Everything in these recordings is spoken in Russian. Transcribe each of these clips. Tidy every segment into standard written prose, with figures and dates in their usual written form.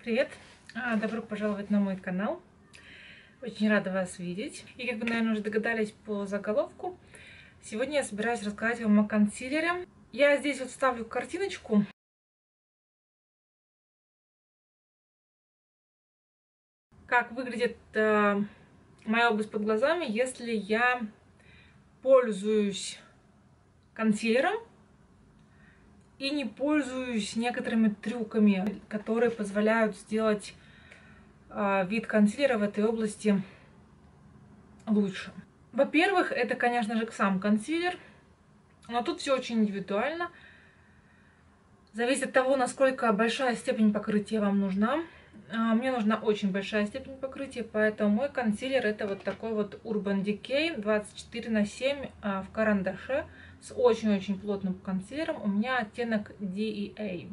Привет! Добро пожаловать на мой канал. Очень рада вас видеть. И как вы, наверное, уже догадались по заголовку, сегодня я собираюсь рассказать вам о консилере. Я здесь вот вставлю картиночку. Как выглядит моя область под глазами, если я пользуюсь консилером и не пользуюсь некоторыми трюками, которые позволяют сделать вид консилера в этой области лучше. Во-первых, это, конечно же, сам консилер, но тут все очень индивидуально. Зависит от того, насколько большая степень покрытия вам нужна. Мне нужна очень большая степень покрытия, поэтому мой консилер это вот такой вот Urban Decay 24/7 в карандаше с очень-очень плотным консилером. У меня оттенок DEA.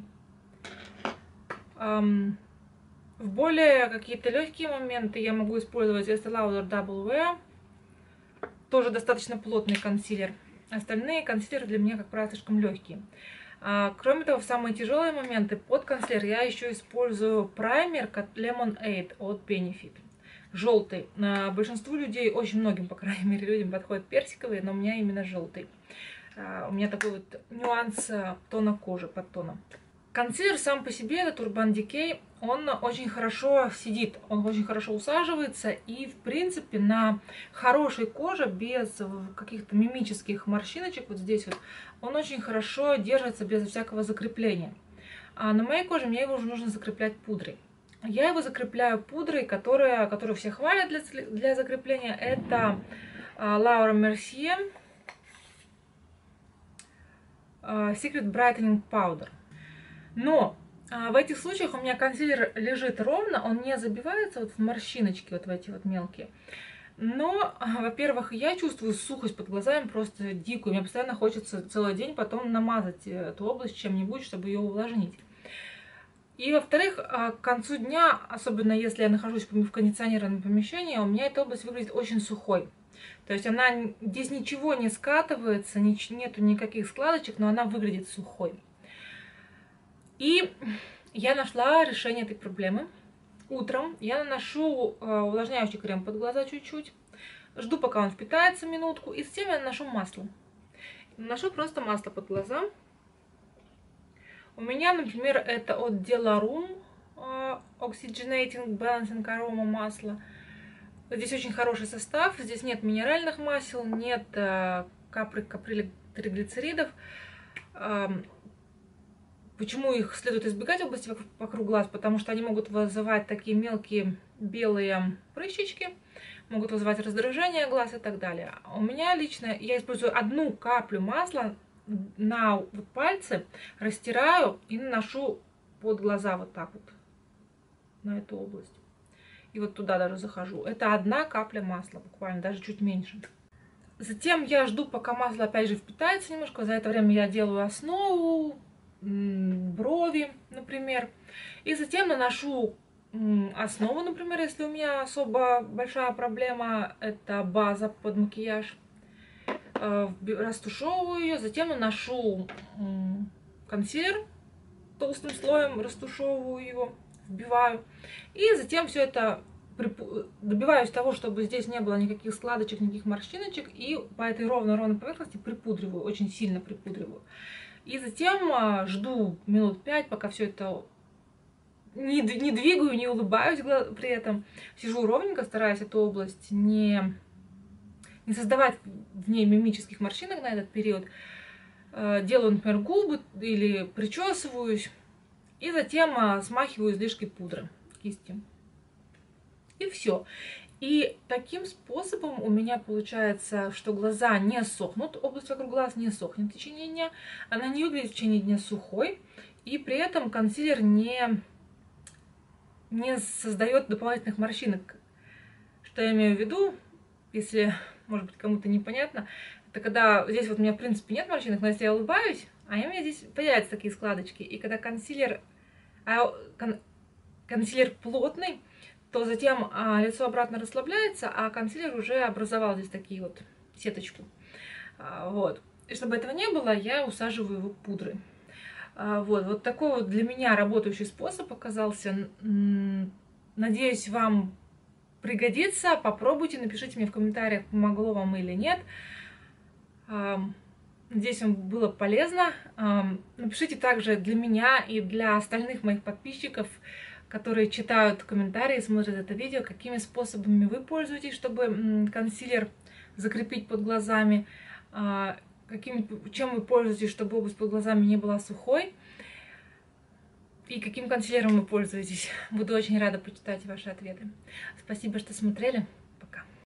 В более какие-то легкие моменты я могу использовать Estee Lauder Double Wear. Тоже достаточно плотный консилер. Остальные консилеры для меня, как правило, слишком легкие. Кроме того, в самые тяжелые моменты под консилер я еще использую праймер Lemonade от Benefit. Желтый. Большинству людей, очень многим, по крайней мере, людям подходит персиковый, но у меня именно желтый. У меня такой вот нюанс тона кожи, под тоном. Консилер сам по себе, этот Urban Decay, он очень хорошо сидит, он очень хорошо усаживается и, в принципе, на хорошей коже, без каких-то мимических морщиночек, вот здесь вот, он очень хорошо держится без всякого закрепления. А на моей коже мне его уже нужно закреплять пудрой. Я его закрепляю пудрой, которую все хвалят для закрепления. Это Laura Mercier Secret Brightening Powder. Но в этих случаях у меня консилер лежит ровно, он не забивается вот в морщиночки, вот в эти вот мелкие. Но, во-первых, я чувствую сухость под глазами просто дикую. Мне постоянно хочется целый день потом намазать эту область чем-нибудь, чтобы ее увлажнить. И, во-вторых, к концу дня, особенно если я нахожусь в кондиционированном помещении, у меня эта область выглядит очень сухой. То есть здесь ничего не скатывается, нету никаких складочек, но она выглядит сухой. И я нашла решение этой проблемы. Утром я наношу увлажняющий крем под глаза чуть-чуть, жду, пока он впитается минутку, и затем я наношу масло. Наношу просто масло под глаза. У меня, например, это от Delarum Oxygenating Balancing Aroma масло. Здесь очень хороший состав, здесь нет минеральных масел, нет каприлитриглицеридов. Почему их следует избегать в области вокруг глаз? Потому что они могут вызывать такие мелкие белые прыщички, могут вызывать раздражение глаз и так далее. У меня лично, я использую одну каплю масла на пальцы, растираю и наношу под глаза вот так вот, на эту область. И вот туда даже захожу. Это одна капля масла, буквально, даже чуть меньше. Затем я жду, пока масло опять же впитается немножко. За это время я делаю основу, брови, например. И затем наношу основу, например, если у меня особо большая проблема, это база под макияж. Растушевываю ее, затем наношу консилер толстым слоем, растушевываю его, вбиваю. И затем все это добиваюсь того, чтобы здесь не было никаких складочек, никаких морщиночек. И по этой ровной поверхности припудриваю, очень сильно припудриваю. И затем жду минут 5, пока все это не двигаю, не улыбаюсь при этом. Сижу ровненько, стараюсь эту область не создавать в ней мимических морщинок на этот период. Делаю, например, губы или причесываюсь. И затем смахиваю излишки пудры кистью. И все. И таким способом у меня получается, что глаза не сохнут, область вокруг глаз не сохнет в течение дня, она не выглядит в течение дня сухой, и при этом консилер не создает дополнительных морщинок. Что я имею в виду, если, может быть, кому-то непонятно, это когда здесь вот у меня, в принципе, нет морщинок, но если я улыбаюсь, у меня здесь появляются такие складочки, и когда консилер плотный, то затем лицо обратно расслабляется, а консилер уже образовал здесь такие вот сеточку. Вот. И чтобы этого не было, я усаживаю его пудрой. Вот такой вот для меня работающий способ оказался. Надеюсь, вам пригодится. Попробуйте, напишите мне в комментариях, помогло вам или нет. Надеюсь, вам было полезно. Напишите также для меня и для остальных моих подписчиков, которые читают комментарии, смотрят это видео, какими способами вы пользуетесь, чтобы консилер закрепить под глазами, чем вы пользуетесь, чтобы область под глазами не была сухой, и каким консилером вы пользуетесь. Буду очень рада почитать ваши ответы. Спасибо, что смотрели. Пока.